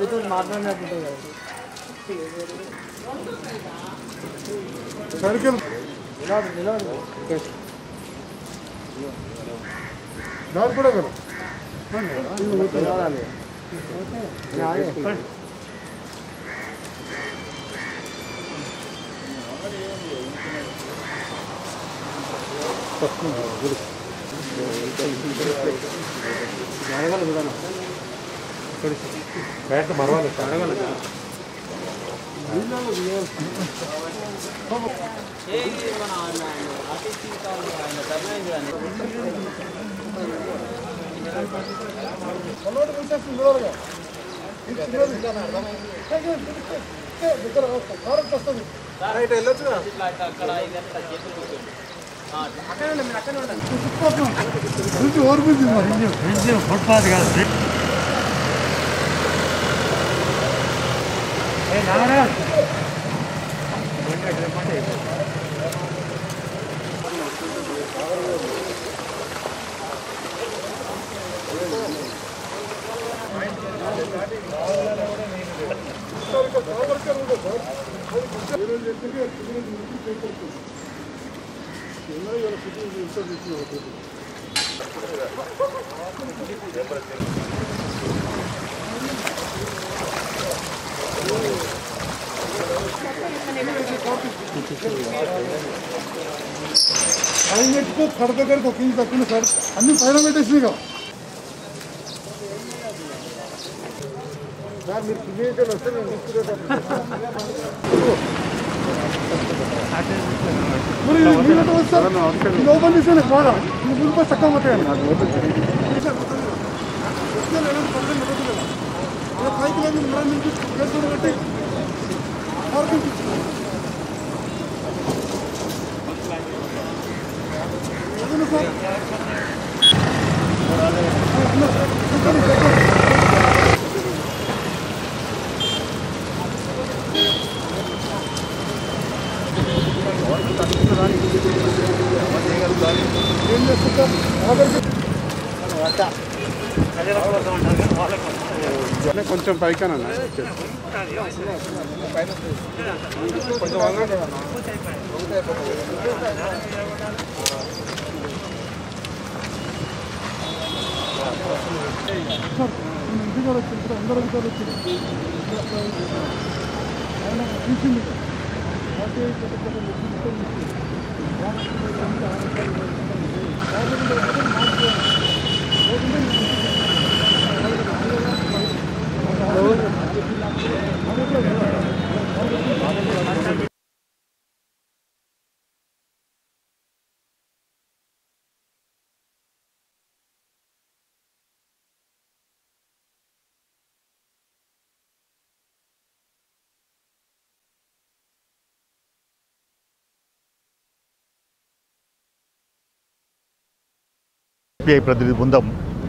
మీతో మాట్లాడినట్టు సర్కిల్ దారి కూడా కదా బ్యాట్ మరవాలి ఫుట్పాత్ కాదు పైనెట్టుకో కడ దగ్గరకు కింద తక్కువ కడ అన్ని పైన పెట్టేసినాయి కదా మీరు కింద వస్తే నేను లోపల తీసేనే బాగా ముందు చక్కగా పోతాయండి పైకి కట్టి కొంచెం పైకనన్నా కొంచెం ఇంటికి వచ్చింది అందరూ వచ్చింది తీసింది సిపిఐ ప్రతినిధి బృందం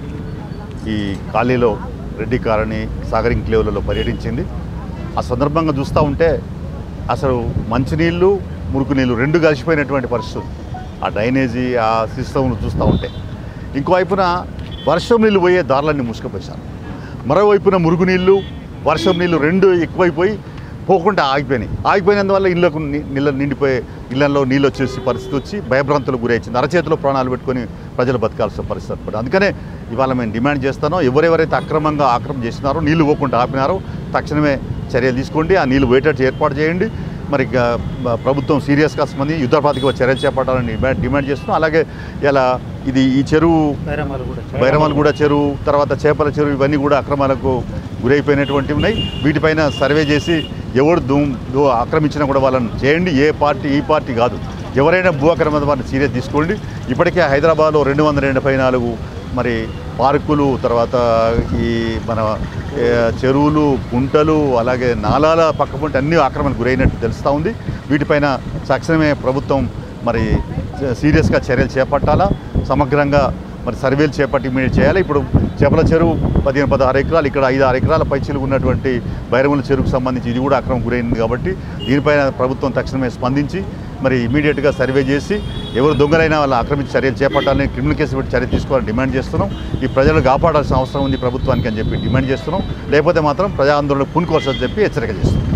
ఈ ఖాళీలో రెడ్డి కాలనీ సాగర్ ఎంక్లేవ్లలో పర్యటించింది. ఆ సందర్భంగా చూస్తూ ఉంటే అసలు మంచినీళ్ళు మురుగునీళ్ళు రెండు కలిసిపోయినటువంటి పరిస్థితి. ఆ డ్రైనేజీ ఆ సిస్టమ్ను చూస్తూ ఉంటే ఇంకోవైపున వర్షం నీళ్ళు పోయే దారులన్నీ ముసుకుపోయారు. మరోవైపున మురుగునీళ్ళు వర్షం నీళ్ళు రెండు ఎక్కువైపోయి పోకుండా ఆగిపోయినందువల్ల ఇళ్లకు నీళ్ళు నిండిపోయే ఇళ్లలో నీళ్ళు వచ్చేసి పరిస్థితి వచ్చి భయభ్రాంతులకు గురైంది. అరచేతిలో ప్రాణాలు పెట్టుకొని ప్రజలు బతకాల్సిన పరిస్థితి పడింది. అందుకనే ఇవాళ మేము డిమాండ్ చేస్తానో ఎవరెవరైతే అక్రమంగా ఆక్రమణ చేసినారో నీళ్లు పోకుండా ఆపినారో తక్షణమే చర్యలు తీసుకోండి, ఆ నీళ్లు పోయేటట్టు ఏర్పాటు చేయండి. మరి ప్రభుత్వం సీరియస్గా స్పందించి యుద్ధపాతిక చర్యలు చేపట్టాలని డిమాండ్ చేస్తున్నాం. అలాగే ఇలా ఈ చెరువు బైరమలగూడ చెరువు తర్వాత చేపల చెరువు ఇవన్నీ కూడా అక్రమాలకు గురైపోయినటువంటి ఉన్నాయి. వీటిపైన సర్వే చేసి ఎవరు ఆక్రమించినా కూడా వాళ్ళని చేయండి. ఏ పార్టీ ఈ పార్టీ కాదు, ఎవరైనా భూ అక్రమణ వారిని సీరియస్ తీసుకోండి. ఇప్పటికే హైదరాబాద్లో 284 మరి పార్కులు తర్వాత ఈ మన చెరువులు గుంటలు అలాగే నాలాల పక్కపొంటి అన్ని ఆక్రమణకు గురైనట్టు తెలుస్తూ ఉంది. వీటిపైన తక్షణమే ప్రభుత్వం మరి సీరియస్గా చర్యలు చేపట్టాలా, సమగ్రంగా మరి సర్వేలు చేపట్టి మీరు చేయాలి. ఇప్పుడు చేపల చెరువు 15-16 ఎకరాలు, ఇక్కడ 5-6 ఎకరాల పైచీలు ఉన్నటువంటి బైరమల చెరువుకు సంబంధించి ఇది కూడా అక్రమం గురైంది. కాబట్టి దీనిపైన ప్రభుత్వం తక్షణమే స్పందించి మరి ఇమీడియట్గా సర్వే చేసి ఎవరు దొంగలైనా వాళ్ళ ఆక్రమించి చర్యలు చేపట్టాలని, క్రిమినల్ కేసు పెట్టి చర్య తీసుకోవాలని డిమాండ్ చేస్తున్నాం. ఈ ప్రజలు కాపాడాల్సిన అవసరం ఉంది ప్రభుత్వానికి అని చెప్పి డిమాండ్ చేస్తున్నాం. లేకపోతే మాత్రం ప్రజా ఆందోళనకు పూనుకోవాల్సి చెప్పి హెచ్చరిక చేస్తున్నాం.